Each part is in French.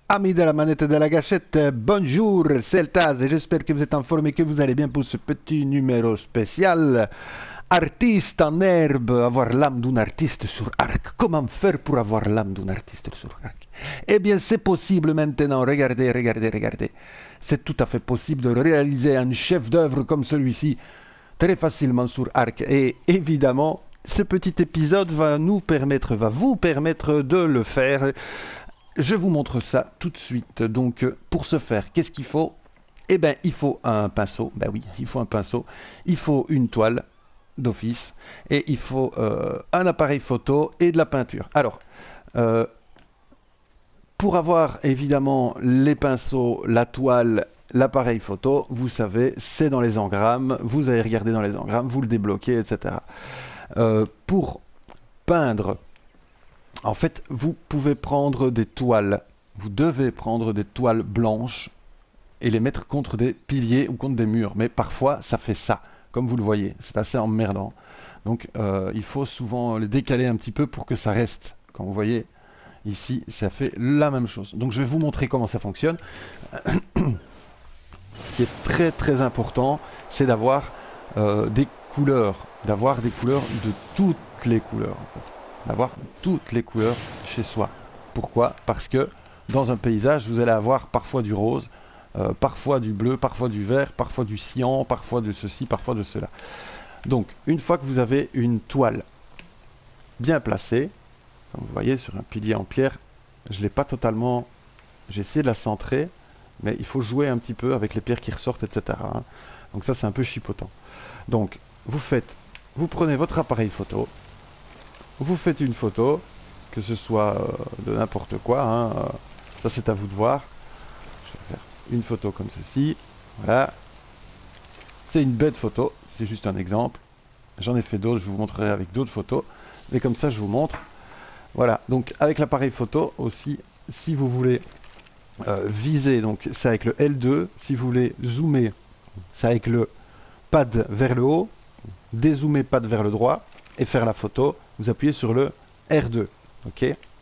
Amis de la manette et de la gâchette, bonjour, c'est le Taz et j'espère que vous êtes informés que vous allez bien pour ce petit numéro spécial. Artiste en herbe, avoir l'âme d'un artiste sur arc. Comment faire pour avoir l'âme d'un artiste sur arc? Eh bien, c'est possible maintenant. Regardez, regardez, regardez. C'est tout à fait possible de réaliser un chef-d'œuvre comme celui-ci très facilement sur arc. Et évidemment, ce petit épisode va vous permettre de le faire. Je vous montre ça tout de suite. Donc, pour ce faire, qu'est-ce qu'il faut? Eh bien, il faut un pinceau. Ben oui, il faut un pinceau. Il faut une toile d'office et il faut un appareil photo et de la peinture. Alors, euh, pour avoir évidemment les pinceaux, la toile, l'appareil photo, vous savez, c'est dans les engrammes. Vous allez regarder dans les engrammes, vous le débloquez, etc. Pour peindre, en fait, vous pouvez prendre des toiles. Vous devez prendre des toiles blanches et les mettre contre des piliers ou contre des murs. Mais parfois, ça fait ça, comme vous le voyez. C'est assez emmerdant. Donc, il faut souvent les décaler un petit peu pour que ça reste. Comme vous voyez, ici, ça fait la même chose. Donc, je vais vous montrer comment ça fonctionne. Ce qui est très très important, c'est d'avoir des couleurs. D'avoir des couleurs de toutes les couleurs, en fait. D'avoir toutes les couleurs chez soi. Pourquoi? Parce que dans un paysage, vous allez avoir parfois du rose, parfois du bleu, parfois du vert, parfois du cyan, parfois de ceci, parfois de cela. Donc, une fois que vous avez une toile bien placée, comme vous voyez sur un pilier en pierre, je ne l'ai pas totalement... J'ai essayé de la centrer, mais il faut jouer un petit peu avec les pierres qui ressortent, etc. hein. Donc ça, c'est un peu chipotant. Donc, vous prenez votre appareil photo, vous faites une photo, que ce soit de n'importe quoi, hein, ça c'est à vous de voir. Je vais faire une photo comme ceci, voilà. C'est une bête photo, c'est juste un exemple. J'en ai fait d'autres, je vous montrerai avec d'autres photos, mais comme ça je vous montre. Voilà, donc avec l'appareil photo aussi, si vous voulez viser, donc c'est avec le L2, si vous voulez zoomer, c'est avec le pad vers le haut, dézoomer pad vers le droit, et faire la photo, vous appuyez sur le R2. Ok.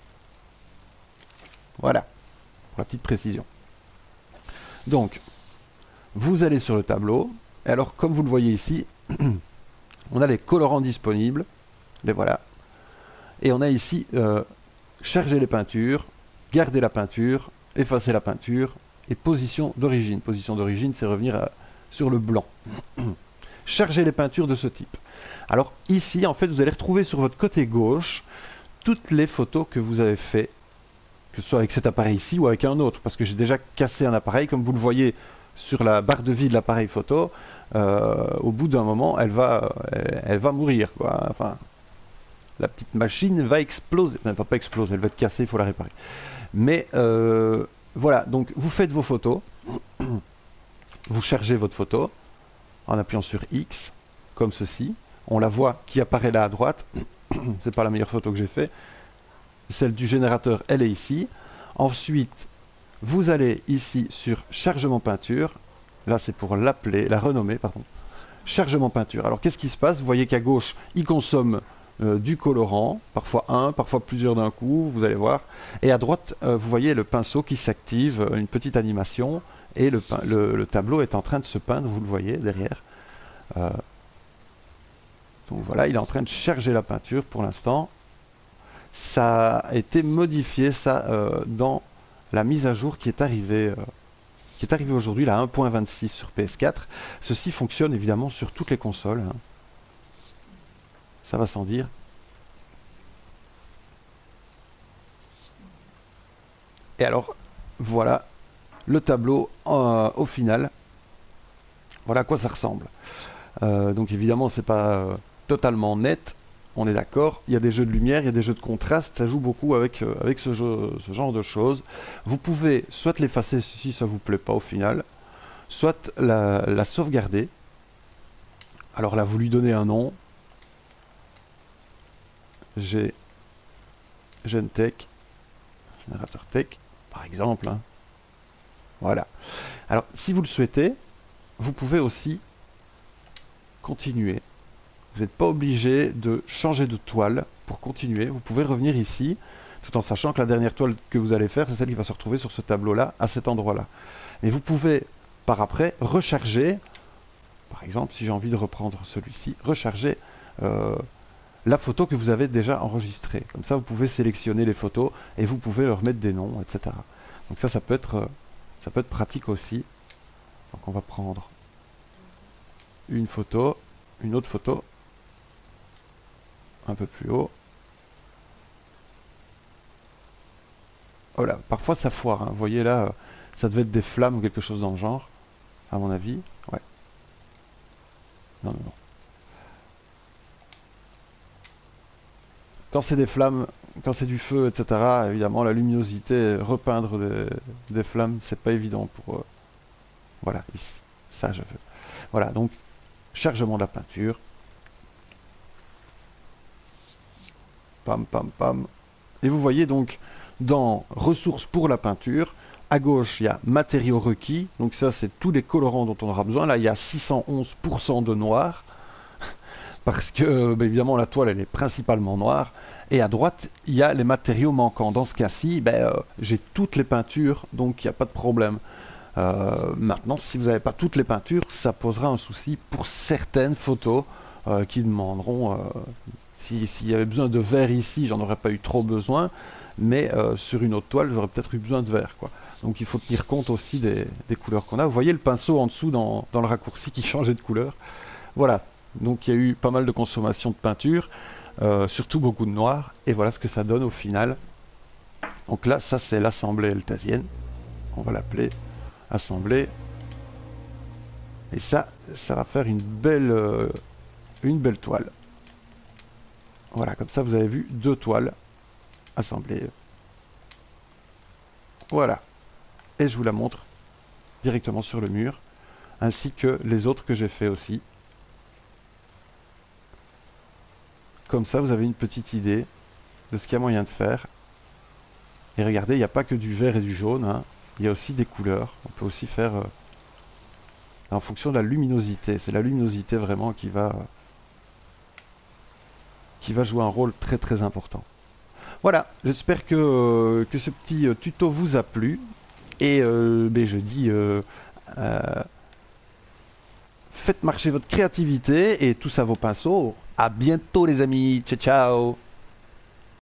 Voilà, pour la petite précision. Donc, vous allez sur le tableau, et alors comme vous le voyez ici, on a les colorants disponibles, les voilà, et on a ici charger les peintures, garder la peinture, effacer la peinture, et position d'origine. Position d'origine, c'est revenir sur le blanc. Charger les peintures de ce type. Alors ici, en fait, vous allez retrouver sur votre côté gauche toutes les photos que vous avez fait, que ce soit avec cet appareil ici ou avec un autre, parce que j'ai déjà cassé un appareil, comme vous le voyez sur la barre de vie de l'appareil photo, au bout d'un moment, elle va mourir, quoi. Enfin, la petite machine va exploser. Enfin, elle va pas exploser, elle va être cassée, il faut la réparer. Mais voilà, donc vous faites vos photos, vous chargez votre photo en appuyant sur X, comme ceci. On la voit qui apparaît là à droite. C'est pas la meilleure photo que j'ai fait. Celle du générateur, elle est ici. Ensuite, vous allez ici sur chargement peinture. Là, c'est pour l'appeler, la renommer, pardon. Chargement peinture. Alors, qu'est-ce qui se passe? Vous voyez qu'à gauche, il consomme du colorant, parfois un, parfois plusieurs d'un coup, vous allez voir. Et à droite, vous voyez le pinceau qui s'active, une petite animation, et le tableau est en train de se peindre, vous le voyez derrière. Donc voilà, il est en train de charger la peinture pour l'instant. Ça a été modifié, ça, dans la mise à jour qui est arrivée aujourd'hui, la 1.26 sur PS4. Ceci fonctionne évidemment sur toutes les consoles, hein. Ça va sans dire. Et alors, voilà le tableau au final. Voilà à quoi ça ressemble. Donc évidemment, c'est pas totalement net. On est d'accord. Il y a des jeux de lumière, il y a des jeux de contraste. Ça joue beaucoup avec ce genre de choses. Vous pouvez soit l'effacer si ça vous plaît pas au final, soit la sauvegarder. Alors là, vous lui donnez un nom. J'ai Gentech, générateur tech, par exemple, hein. Voilà. Alors, si vous le souhaitez, vous pouvez aussi continuer. Vous n'êtes pas obligé de changer de toile pour continuer. Vous pouvez revenir ici. tout en sachant que la dernière toile que vous allez faire, c'est celle qui va se retrouver sur ce tableau-là, à cet endroit-là. Et vous pouvez, par après, recharger, par exemple, si j'ai envie de reprendre celui-ci, recharger la photo que vous avez déjà enregistrée. Comme ça, vous pouvez sélectionner les photos et vous pouvez leur mettre des noms, etc. Donc ça peut être pratique aussi. Donc on va prendre une photo, une autre photo, un peu plus haut. Voilà, parfois ça foire, hein. Vous voyez là, ça devait être des flammes ou quelque chose dans le genre, à mon avis. Ouais. Non, non, non. Quand c'est des flammes, quand c'est du feu, etc., évidemment, la luminosité, repeindre des flammes, c'est pas évident pour... voilà, ici, ça je veux. Voilà, donc, chargement de la peinture. Pam, pam, pam. Et vous voyez donc, dans ressources pour la peinture, à gauche, il y a matériaux requis. Donc ça, c'est tous les colorants dont on aura besoin. Là, il y a 611% de noir. Parce que, évidemment, la toile, elle est principalement noire. Et à droite, il y a les matériaux manquants. Dans ce cas-ci, j'ai toutes les peintures, donc il n'y a pas de problème. Maintenant, si vous n'avez pas toutes les peintures, ça posera un souci pour certaines photos qui demanderont... s'il y avait besoin de vert ici, j'en aurais pas eu trop besoin. Mais sur une autre toile, j'aurais peut-être eu besoin de vert, quoi. Donc il faut tenir compte aussi des couleurs qu'on a. Vous voyez le pinceau en dessous dans le raccourci qui changeait de couleur. Voilà. Donc il y a eu pas mal de consommation de peinture, surtout beaucoup de noir, et voilà ce que ça donne au final. Donc là, ça c'est l'assemblée eltasienne, on va l'appeler assemblée, et ça va faire une belle toile. Voilà, comme ça vous avez vu deux toiles assemblées. Voilà, et je vous la montre directement sur le mur, ainsi que les autres que j'ai fait aussi. Comme ça, vous avez une petite idée de ce qu'il y a moyen de faire. Et regardez, il n'y a pas que du vert et du jaune, hein. Il y a aussi des couleurs. On peut aussi faire en fonction de la luminosité. C'est la luminosité vraiment qui va jouer un rôle très très important. Voilà, j'espère que ce petit tuto vous a plu. Et je dis, faites marcher votre créativité et tous à vos pinceaux. À bientôt les amis, ciao ciao.